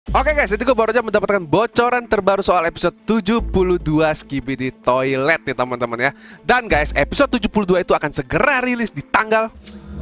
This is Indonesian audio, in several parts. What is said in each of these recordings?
Oke guys, jadi gue baru aja mendapatkan bocoran terbaru soal episode 72 Skibidi Toilet nih teman-teman ya. Dan guys, episode 72 itu akan segera rilis di tanggal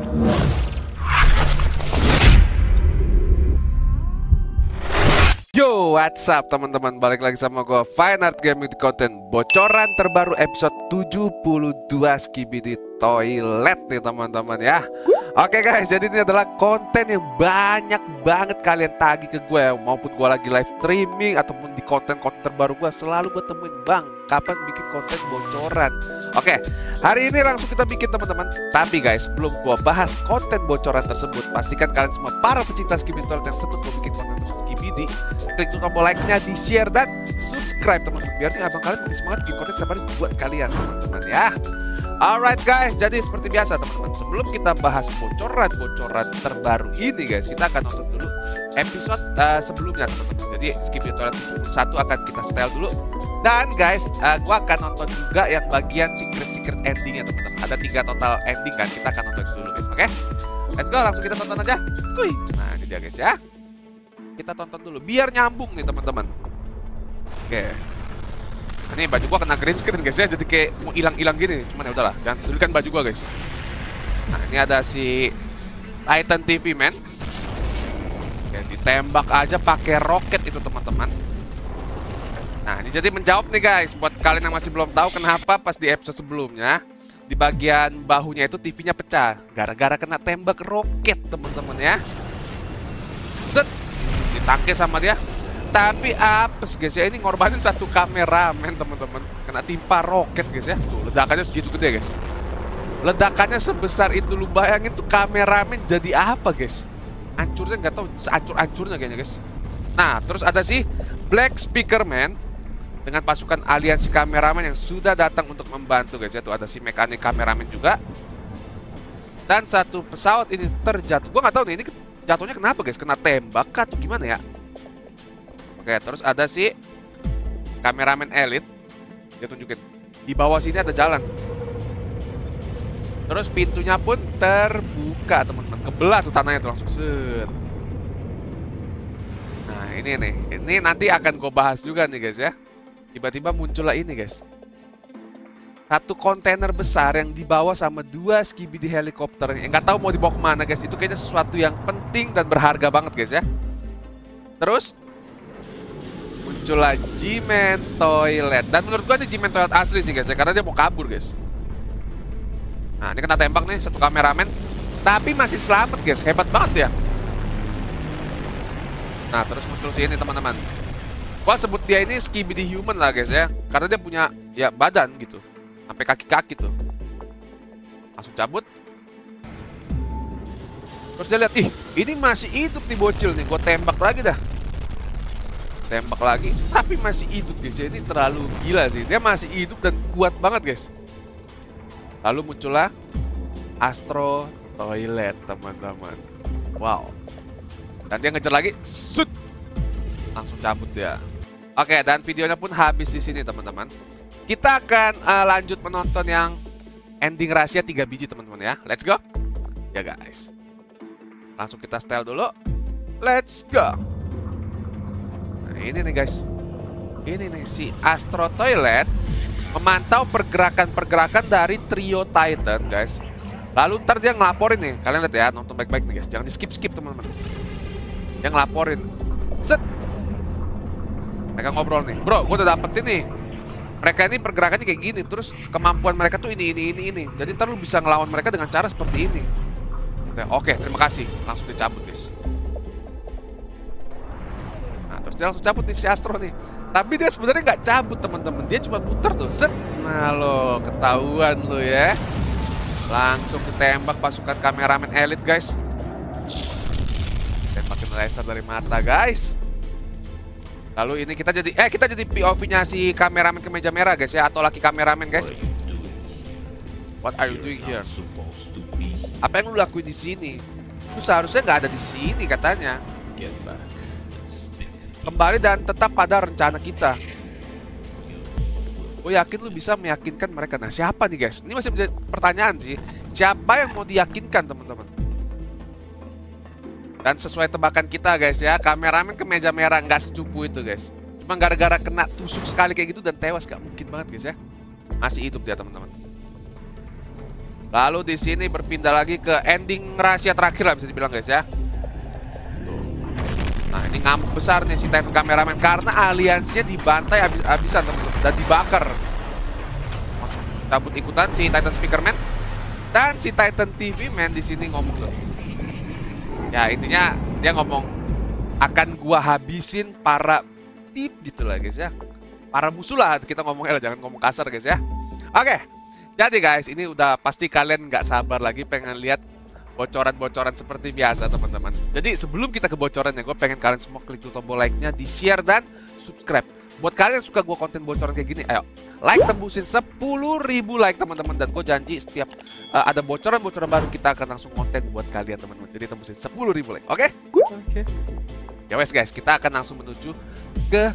Yo, what's up teman-teman, balik lagi sama gue Fine Art Gaming di konten bocoran terbaru episode 72 Skibidi Toilet nih teman-teman ya. Oke guys, jadi ini adalah konten yang banyak banget kalian tagih ke gue, maupun gue lagi live streaming ataupun di konten-konten terbaru gue, selalu gue temuin, bang, kapan bikin konten bocoran. Oke, hari ini langsung kita bikin teman-teman. Tapi guys, sebelum gue bahas konten bocoran tersebut, pastikan kalian semua para pecinta Skibidi Toilet yang sentuh gue bikin konten Skibidi, klik tuh tombol like-nya, di share dan subscribe teman-teman, biar nih abang kalian makin semangat bikin konten setiap hari buat kalian teman-teman ya. Alright guys, jadi seperti biasa teman-teman, sebelum kita bahas bocoran-bocoran terbaru ini guys, kita akan nonton dulu episode sebelumnya teman-teman. Jadi Skibidi Toilet 1 akan kita setel dulu. Dan guys, gua akan nonton juga yang bagian secret endingnya teman-teman. Ada 3 total ending kan, kita akan nonton dulu guys, oke? Let's go, langsung kita tonton aja. Kuy. Nah ini dia guys ya. Kita tonton dulu, biar nyambung nih teman-teman. Oke. Ini baju gua kena green screen guys ya, jadi kayak mau hilang-hilang gini. Cuman ya udahlah, jangan pedulikan baju gua guys. Nah ini ada si Titan TV man. Oke, ditembak aja pakai roket itu teman-teman. Nah ini jadi menjawab nih guys, buat kalian yang masih belum tahu kenapa pas di episode sebelumnya di bagian bahunya itu TV-nya pecah gara-gara kena tembak roket teman-teman ya. Set, ditangkis sama dia. Tapi apes guys ya, ini ngorbanin satu kameramen teman-teman, kena timpa roket guys ya. Tuh ledakannya segitu gede guys. Ledakannya sebesar itu, lu bayangin tuh kameramen jadi apa guys. Hancurnya nggak tahu, seancur-ancurnya kayaknya guys. Nah terus ada si Black Speaker Man dengan pasukan aliansi kameramen yang sudah datang untuk membantu guys ya. Tuh ada si mekanik kameramen juga. Dan satu pesawat ini terjatuh. Gua nggak tahu nih ini jatuhnya kenapa guys, kena tembak atau gimana ya. Oke, terus ada si kameramen elit. Dia tunjukin di bawah sini ada jalan. Terus pintunya pun terbuka teman-teman. Kebelah tuh tanahnya tuh langsung set. Nah ini nih, ini nanti akan gue bahas juga nih guys ya. Tiba-tiba muncullah ini guys, satu kontainer besar yang dibawa sama 2 Skibidi helikopter. Yang nggak tahu mau dibawa kemana guys. Itu kayaknya sesuatu yang penting dan berharga banget guys ya. Terus muncullah G-Man Toilet. Dan menurut gua ini G-Man Toilet asli sih guys ya, karena dia mau kabur guys. Nah ini kena tembak nih satu kameramen, tapi masih selamat guys, hebat banget ya. Nah terus muncul sih ini teman-teman. Gua sebut dia ini Skibidi Human lah guys ya, karena dia punya ya badan gitu, sampai kaki-kaki tuh. Langsung cabut. Terus dia lihat, ih ini masih hidup nih bocil nih, gua tembak lagi dah. Tembak lagi, tapi masih hidup guys ya. Ini terlalu gila sih, dia masih hidup dan kuat banget guys. Lalu muncullah Astro Toilet teman-teman. Wow. Dan dia ngejar lagi, shoot. Langsung cabut dia. Oke, dan videonya pun habis di sini teman-teman. Kita akan lanjut menonton yang ending rahasia 3 biji teman-teman ya. Let's go. Ya guys. Langsung kita setel dulu. Let's go. Nah ini nih guys. Ini nih si Astro Toilet memantau pergerakan-pergerakan dari trio Titan guys. Lalu ntar dia ngelaporin nih. Kalian lihat ya, nonton baik-baik nih guys. Jangan di skip-skip teman-teman. Dia ngelaporin. Set. Mereka ngobrol nih. Bro, gue udah dapetin nih. Mereka ini pergerakannya kayak gini. Terus kemampuan mereka tuh ini. Jadi ntar lu bisa ngelawan mereka dengan cara seperti ini. Oke, terima kasih. Langsung dicabut guys. Nah terus dia langsung cabut nih si Astro nih. Tapi dia sebenarnya nggak cabut teman-teman. Dia cuma muter tuh. Set. Nah lo, ketahuan lo ya. Langsung ditembak pasukan kameramen elit guys. Tembakin laser dari mata guys. Lalu ini kita jadi POV-nya si kameramen kemeja merah guys ya, atau laki kameramen guys. What are you doing here? Apa yang lu lakuin di sini? Lu seharusnya nggak ada di sini katanya. Kembali dan tetap pada rencana kita. Gue yakin lu bisa meyakinkan mereka. Nah siapa nih guys? Ini masih menjadi pertanyaan sih. Siapa yang mau diyakinkan teman-teman? Dan sesuai tebakan kita guys ya, kameramen ke meja merah nggak secupu itu guys. Cuma gara-gara kena tusuk sekali kayak gitu dan tewas, gak mungkin banget guys ya. Masih hidup dia teman-teman. Lalu di sini berpindah lagi ke ending rahasia terakhir lah bisa dibilang guys ya. Nah ini ngamuk besar nih si Titan kameramen karena aliansinya dibantai habis-habisan teman-teman dan dibakar. Langsung cabut ikutan si Titan Speakerman dan si Titan TV Man di sini ngomong tuh. Ya intinya dia ngomong akan gua habisin para tip gitu lah guys ya. Para musuh lah kita ngomongnya lah, jangan ngomong kasar guys ya. Oke, jadi guys ini udah pasti kalian nggak sabar lagi pengen lihat bocoran-bocoran seperti biasa teman-teman. Jadi sebelum kita ke bocorannya, gue pengen kalian semua klik tombol like-nya, di share dan subscribe. Buat kalian yang suka gue konten bocoran kayak gini, ayo like tembusin 10.000 like teman-teman. Dan gue janji setiap ada bocoran-bocoran baru kita akan langsung konten buat kalian teman-teman. Jadi tembusin 10.000 like, oke? Oke. Ya wes guys, kita akan langsung menuju ke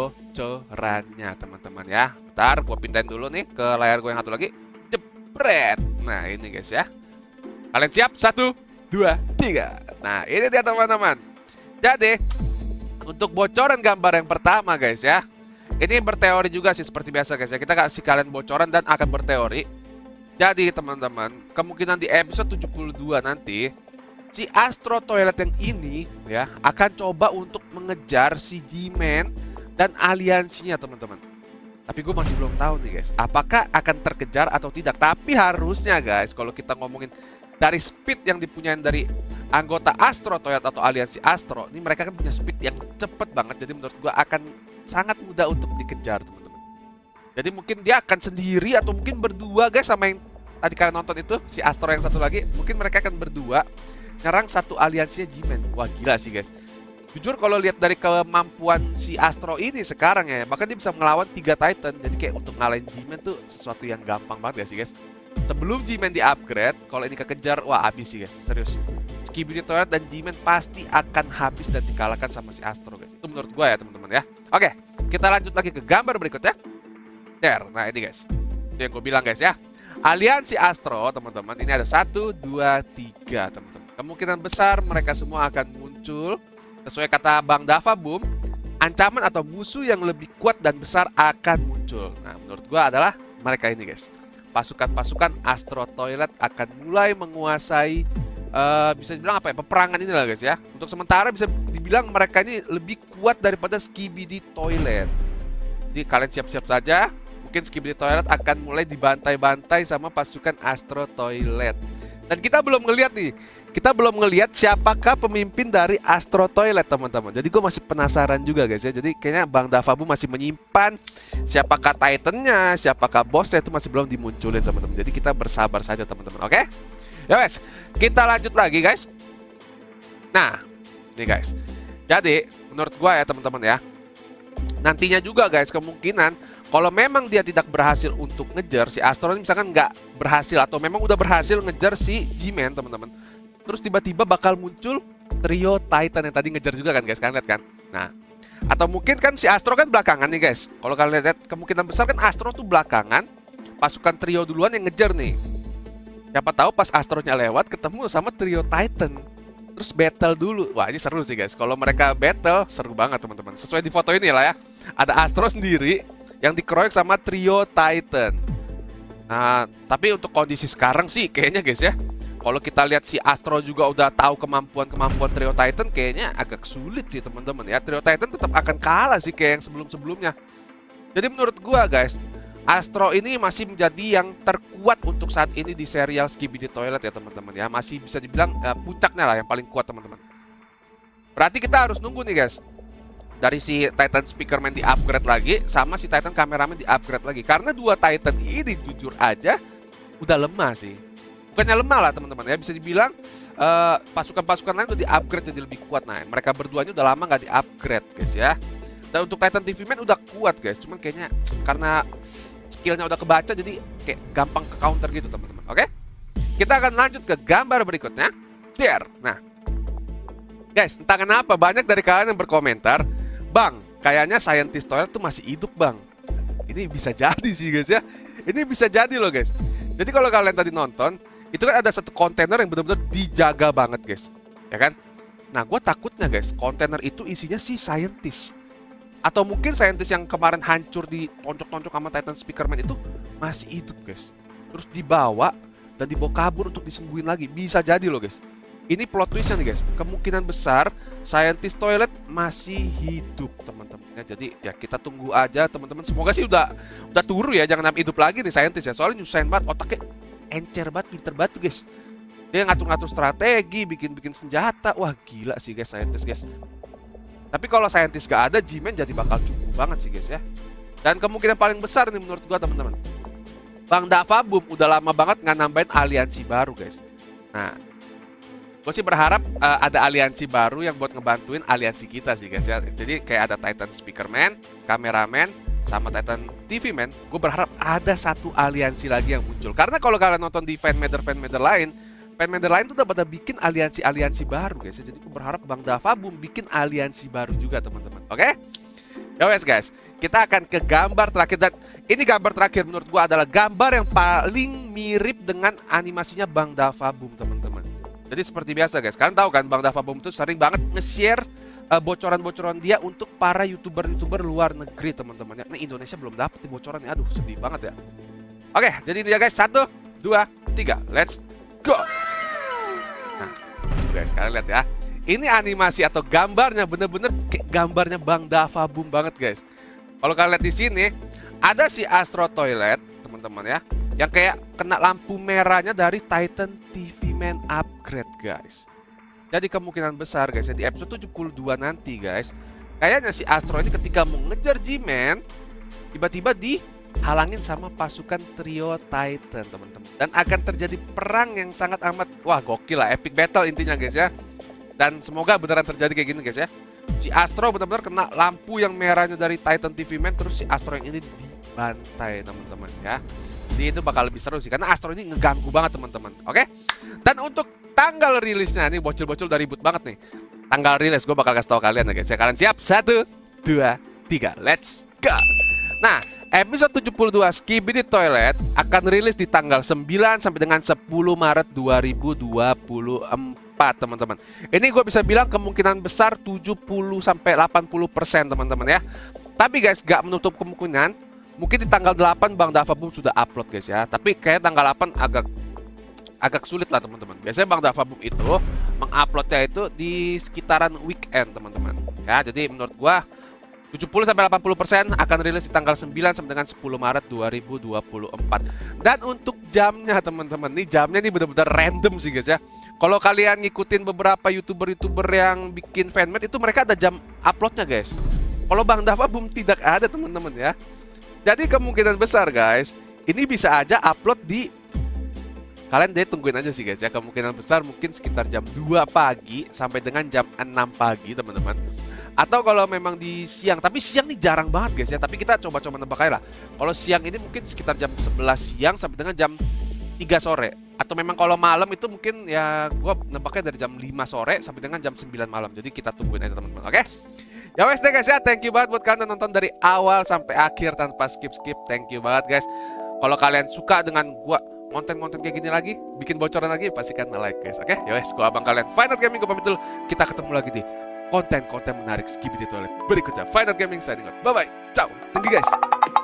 bocorannya teman-teman ya. Bentar, gue pindahin dulu nih ke layar gue yang satu lagi. Jepret. Nah ini guys ya. Kalian siap? 1, 2, 3. Nah ini dia teman-teman. Jadi untuk bocoran gambar yang pertama guys ya, ini berteori juga sih seperti biasa guys ya. Kita kasih kalian bocoran dan akan berteori. Jadi teman-teman, kemungkinan di episode 72 nanti si Astro Toilet yang ini ya akan coba untuk mengejar si G-Man dan aliansinya teman-teman. Tapi gue masih belum tahu nih guys, apakah akan terkejar atau tidak. Tapi harusnya guys, kalau kita ngomongin dari speed yang dipunyain dari anggota Astro Toilet atau aliansi Astro, ini mereka kan punya speed yang cepet banget. Jadi menurut gue akan sangat mudah untuk dikejar teman-teman. Jadi mungkin dia akan sendiri atau mungkin berdua guys sama yang tadi kalian nonton itu, si Astro yang satu lagi. Mungkin mereka akan berdua nyerang satu aliansinya G-Man. Wah gila sih guys. Jujur kalau lihat dari kemampuan si Astro ini sekarang ya, bahkan dia bisa melawan 3 Titan. Jadi kayak untuk ngalahin G-Man tuh sesuatu yang gampang banget ya sih guys. Sebelum G-Man di-upgrade, kalau ini kekejar, wah habis sih guys, serius. Skibidi Toilet dan G-Man pasti akan habis dan dikalahkan sama si Astro guys. Itu menurut gue ya teman-teman ya. Oke, kita lanjut lagi ke gambar berikutnya. There, nah ini guys. Itu yang gue bilang guys ya. Aliansi Astro teman-teman, ini ada 1, 2, 3 teman-teman. Kemungkinan besar mereka semua akan muncul. Sesuai kata Bang Dava Boom, ancaman atau musuh yang lebih kuat dan besar akan muncul. Nah menurut gue adalah mereka ini guys. Pasukan-pasukan Astro Toilet akan mulai menguasai bisa dibilang apa ya, peperangan ini lah guys ya. Untuk sementara bisa dibilang mereka ini lebih kuat daripada Skibidi Toilet. Jadi kalian siap-siap saja. Mungkin Skibidi Toilet akan mulai dibantai-bantai sama pasukan Astro Toilet. Dan kita belum ngelihat nih, kita belum ngelihat siapakah pemimpin dari Astro Toilet teman-teman. Jadi gue masih penasaran juga guys ya. Jadi kayaknya Bang Davabu masih menyimpan siapakah Titannya, siapakah bosnya itu masih belum dimunculin teman-teman. Jadi kita bersabar saja teman-teman. Oke? Ya guys, kita lanjut lagi guys. Nah, nih guys. Jadi menurut gue ya teman-teman ya, nantinya juga guys kemungkinan kalau memang dia tidak berhasil untuk ngejar si Astro ini, misalkan nggak berhasil atau memang udah berhasil ngejar si G-Man teman-teman, terus tiba-tiba bakal muncul trio Titan yang tadi ngejar juga kan guys, kalian lihat kan. Nah, atau mungkin kan si Astro kan belakangan nih guys. Kalau kalian lihat kemungkinan besar kan Astro tuh belakangan, pasukan trio duluan yang ngejar nih. Siapa tahu pas Astronya lewat ketemu sama trio Titan, terus battle dulu. Wah ini seru sih guys. Kalau mereka battle seru banget teman-teman. Sesuai di foto ini lah ya. Ada Astro sendiri yang dikeroyok sama trio Titan. Nah, tapi untuk kondisi sekarang sih kayaknya guys ya, kalau kita lihat si Astro juga udah tahu kemampuan trio Titan, kayaknya agak sulit sih teman-teman ya. Trio Titan tetap akan kalah sih kayak yang sebelum-sebelumnya. Jadi menurut gua guys, Astro ini masih menjadi yang terkuat untuk saat ini di serial Skibidi Toilet ya teman-teman ya. Masih bisa dibilang puncaknya lah yang paling kuat teman-teman. Berarti kita harus nunggu nih guys, dari si Titan Speakerman di-upgrade lagi sama si Titan Cameraman di-upgrade lagi. Karena dua Titan ini jujur aja udah lemah sih. Bukannya lemah lah teman-teman ya, bisa dibilang pasukan-pasukan lain udah di-upgrade jadi lebih kuat. Nah mereka berduanya udah lama nggak di-upgrade guys ya. Dan untuk Titan TV Man udah kuat guys, cuman kayaknya karena skillnya udah kebaca jadi kayak gampang ke counter gitu teman-teman. Oke, kita akan lanjut ke gambar berikutnya. There. Nah guys, entah kenapa banyak dari kalian yang berkomentar, Bang, kayaknya Scientist Toilet tuh masih hidup bang. Ini bisa jadi sih guys ya. Ini bisa jadi loh guys. Jadi kalau kalian tadi nonton, itu kan ada satu kontainer yang benar-benar dijaga banget guys, ya kan? Nah, gue takutnya guys, kontainer itu isinya si scientist. Atau mungkin scientist yang kemarin hancur di tonjok-tonjok sama Titan Speakerman itu masih hidup guys. Terus dibawa dan dibawa kabur untuk disembuhin lagi. Bisa jadi loh guys. Ini plot twistnya nih guys. Kemungkinan besar scientist toilet masih hidup teman-teman. Ya, jadi ya kita tunggu aja teman-teman. Semoga sih udah turu ya, jangan sampai hidup lagi nih scientist ya. Soalnya nyusahin banget, otaknya encer banget, pinter banget tuh guys. Dia ngatur-ngatur strategi, bikin-bikin senjata. Wah gila sih guys scientist guys. Tapi kalau scientist gak ada, G-Man jadi bakal cukup banget sih guys ya. Dan kemungkinan paling besar nih menurut gua teman-teman, Bang Davaboom udah lama banget nggak nambahin aliansi baru guys. Nah, gue sih berharap ada aliansi baru yang buat ngebantuin aliansi kita sih guys ya. Jadi kayak ada Titan Speakerman, Cameraman, sama Titan TV Man. Gue berharap ada satu aliansi lagi yang muncul. Karena kalau kalian nonton di fanmeder lain tuh udah pada bikin aliansi baru guys ya. Jadi gue berharap Bang Davaboom bikin aliansi baru juga teman-teman. Oke? Ya wes guys, kita akan ke gambar terakhir. Dan ini gambar terakhir menurut gua adalah gambar yang paling mirip dengan animasinya Bang Davaboom teman-teman. Jadi seperti biasa guys, kalian tahu kan Bang Davaboom itu sering banget nge-share bocoran-bocoran dia untuk para youtuber luar negeri teman-teman. Nah Indonesia belum dapet nih bocorannya, aduh sedih banget ya. Oke, jadi ini ya guys, 1, 2, 3, let's go. Nah guys, kalian lihat ya. Ini animasi atau gambarnya bener-bener kayak gambarnya Bang Davaboom banget guys. Kalau kalian lihat di sini ada si Astro Toilet teman-teman ya, yang kayak kena lampu merahnya dari Titan TV Man upgrade guys. Jadi kemungkinan besar guys ya, di episode 72 nanti guys, kayaknya si Astro ini ketika mau ngejar G-Man tiba-tiba dihalangin sama pasukan trio Titan teman-teman. Dan akan terjadi perang yang sangat amat wah gokil lah, epic battle intinya guys ya. Dan semoga beneran terjadi kayak gini guys ya. Si Astro benar-benar kena lampu yang merahnya dari Titan TV Man, terus si Astro yang ini dibantai teman-teman ya. Jadi itu bakal lebih seru sih, karena Astro ini ngeganggu banget teman-teman. Oke? Dan untuk tanggal rilisnya nih bocil-bocil udah ribut banget nih. Tanggal rilis gue bakal kasih tau kalian ya guys ya. Kalian siap? 1, 2, 3, let's go. Nah, episode 72 Skibidi Toilet akan rilis di tanggal 9 sampai dengan 10 Maret 2024 teman-teman. Ini gue bisa bilang kemungkinan besar 70 sampai 80% teman-teman ya. Tapi guys, gak menutup kemungkinan mungkin di tanggal 8 Bang Davaboom sudah upload guys ya. Tapi kayak tanggal 8 agak sulit lah teman-teman. Biasanya Bang Davaboom itu menguploadnya itu di sekitaran weekend teman-teman. Ya, jadi menurut gue 70 sampai 80% akan rilis di tanggal 9 sampai dengan 10 Maret 2024. Dan untuk jamnya teman-teman, nih jamnya nih benar-benar random sih guys ya. Kalau kalian ngikutin beberapa youtuber yang bikin fanmade itu mereka ada jam uploadnya guys. Kalau Bang Davaboom tidak ada teman-teman ya. Jadi kemungkinan besar guys, ini bisa aja upload di, kalian deh tungguin aja sih guys ya. Kemungkinan besar mungkin sekitar jam 2 pagi sampai dengan jam 6 pagi teman-teman. Atau kalau memang di siang, tapi siang nih jarang banget guys ya. Tapi kita coba-coba nebak aja lah. Kalau siang ini mungkin sekitar jam 11 siang sampai dengan jam 3 sore. Atau memang kalau malam itu mungkin ya gue nebaknya dari jam 5 sore sampai dengan jam 9 malam. Jadi kita tungguin aja teman-teman, oke? Ya wes deh guys ya, thank you banget buat kalian yang nonton dari awal sampai akhir tanpa skip-skip. Thank you banget guys. Kalau kalian suka dengan gue konten-konten kayak gini lagi, bikin bocoran lagi, pastikan like guys, oke? Ya wes, gue abang kalian Fine Art Gaming, gue pamit dulu. Kita ketemu lagi di konten-konten menarik Skibidi Toilet berikutnya. Fine Art Gaming signing out. Bye-bye. Ciao. Thank you guys.